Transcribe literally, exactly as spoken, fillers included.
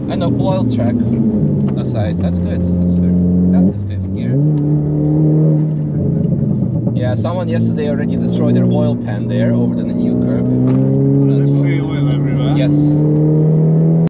And the oil track aside, that's good. That's good. Got the fifth gear. Yeah, someone yesterday already destroyed their oil pan there over the new curb. Let's see oil everywhere. Yes.